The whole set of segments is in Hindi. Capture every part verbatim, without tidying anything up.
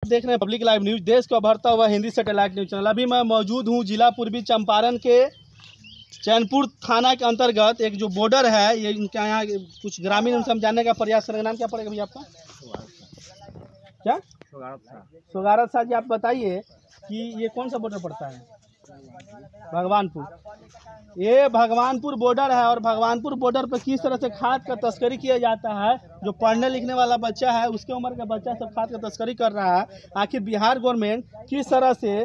देख रहे हैं पब्लिक लाइव न्यूज, देश को भरता हुआ हिंदी सैटेलाइट न्यूज चैनल। अभी मैं मौजूद हूं जिला पूर्वी चंपारण के चैनपुर थाना के अंतर्गत एक जो बॉर्डर है, ये इनके यहाँ कुछ ग्रामीण उनसे हम जानने का प्रयास करेंगे। नाम क्या पड़ेगा भैया आपका? क्या? सोगारत शाह जी, आप बताइए कि ये कौन सा बॉर्डर पड़ता है? भगवानपुर। ये भगवानपुर बॉर्डर है और भगवानपुर बॉर्डर पर किस तरह से खाद का तस्करी किया जाता है। जो पढ़ने लिखने वाला बच्चा है, उसके उम्र का बच्चा सब खाद का तस्करी कर रहा है। आखिर बिहार गवर्नमेंट किस तरह से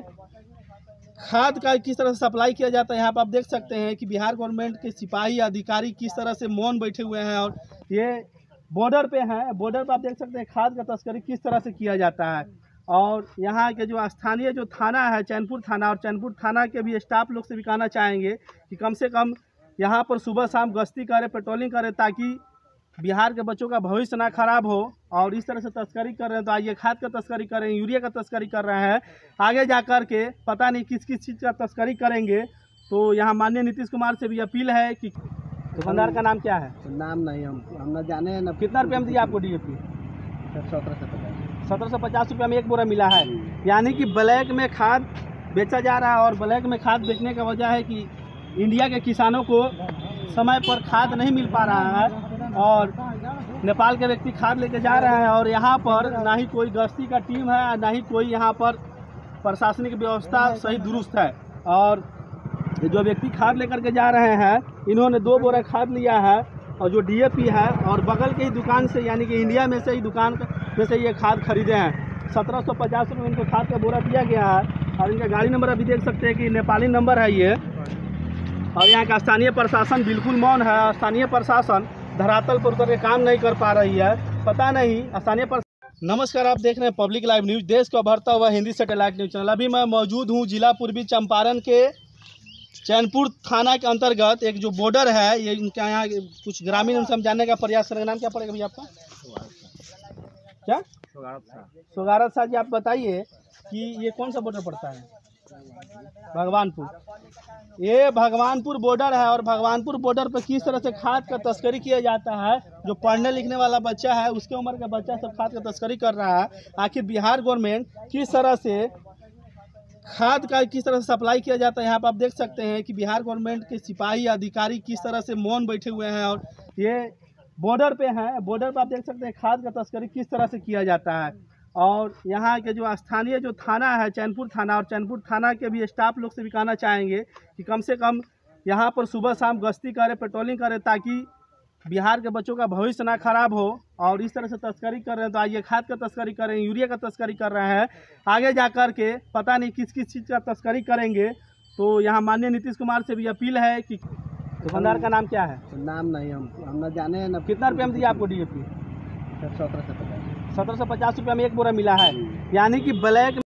खाद का किस तरह से सप्लाई किया जाता है। यहाँ पर आप देख सकते हैं कि बिहार गवर्नमेंट के सिपाही अधिकारी किस तरह से मौन बैठे हुए हैं और ये बॉर्डर पे हैं। बॉर्डर पर आप देख सकते हैं खाद का तस्करी किस तरह से किया जाता है। और यहाँ के जो स्थानीय जो थाना है चैनपुर थाना, और चैनपुर थाना के भी स्टाफ लोग से भी कहना चाहेंगे कि कम से कम यहाँ पर सुबह शाम गश्ती करें, पेट्रोलिंग करें, ताकि बिहार के बच्चों का भविष्य ना खराब हो। और इस तरह से तस्करी कर रहे हैं तो आइए खाद का तस्करी कर रहे हैं, यूरिया का तस्करी कर रहे हैं, आगे जा कर के पता नहीं किस किस चीज़ का तस्करी करेंगे। तो यहाँ माननीय नीतीश कुमार से भी अपील है कि दुकानदार का नाम क्या है? नाम नहीं, हम हम न जाने न। कितना रुपये में दिया आपको डी ए पी? सत्रह सौ पचास सत्रह सौ पचास रुपये में एक बोरा मिला है। यानी कि ब्लैक में खाद बेचा जा रहा है। और ब्लैक में खाद बेचने का वजह है कि इंडिया के किसानों को समय पर खाद नहीं मिल पा रहा है और नेपाल के व्यक्ति खाद लेके जा रहे हैं। और यहाँ पर ना ही कोई गश्ती का टीम है, ना ही कोई यहाँ पर प्रशासनिक व्यवस्था सही दुरुस्त है। और जो व्यक्ति खाद लेकर के जा रहे हैं, इन्होंने दो बोरा खाद लिया है और जो डी ए पी है, और बगल के ही दुकान से यानी कि इंडिया में से ही दुकान में से ये खाद खरीदे हैं। सत्रह सौ पचास रुपये इनको खाद का बोरा दिया गया है। और इनका गाड़ी नंबर अभी देख सकते हैं कि नेपाली नंबर है ये। और यहाँ का स्थानीय प्रशासन बिल्कुल मौन है। स्थानीय प्रशासन धरातल पर उतर के काम नहीं कर पा रही है। पता नहीं स्थानीय प्रशासन। नमस्कार, आप देख रहे हैं पब्लिक लाइव न्यूज, देश को भरता हुआ हिंदी सैटेलाइट न्यूज चैनल। अभी मैं मौजूद हूँ जिला पूर्वी चंपारण के चैनपुर थाना के अंतर्गत एक जो बॉर्डर है, ये इनके यहाँ कुछ ग्रामीण उनसे हम जानने का प्रयास करेंगे। नाम क्या पड़ेगा भैया आपका? क्या? सोगारत शाह जी, आप बताइए कि ये कौन सा बॉर्डर पड़ता है? भगवानपुर। ये भगवानपुर बॉर्डर है और भगवानपुर बॉर्डर पर किस तरह से खाद का तस्करी किया जाता है। जो पढ़ने लिखने वाला बच्चा है, उसके उम्र का बच्चा सब खाद का तस्करी कर रहा है। आखिर बिहार गवर्नमेंट किस तरह से खाद का किस तरह से सप्लाई किया जाता है। यहाँ पर आप देख सकते हैं कि बिहार गवर्नमेंट के सिपाही अधिकारी किस तरह से मौन बैठे हुए हैं और ये बॉर्डर पे हैं। बॉर्डर पर आप देख सकते हैं खाद का तस्करी किस तरह से किया जाता है। और यहाँ के जो स्थानीय जो थाना है चैनपुर थाना, और चैनपुर थाना के भी स्टाफ लोग से भी कहना चाहेंगे कि कम से कम यहाँ पर सुबह शाम गश्ती करें, पेट्रोलिंग करें, ताकि बिहार के बच्चों का भविष्य ना खराब हो। और इस तरह से तस्करी कर रहे हैं तो आइए खाद का तस्करी करें, यूरिया का तस्करी कर रहे हैं, आगे जा कर के पता नहीं किस किस चीज़ का तस्करी करेंगे। तो यहाँ माननीय नीतीश कुमार से भी अपील है कि दुकानदार का नाम क्या है? नाम नहीं, हम हम न जाने न। कितना रुपये में दिया आपको डी ए पी? सत्रह सौ पचास सत्रह सौ पचास रुपये में एक बोरा मिला है। यानी कि ब्लैक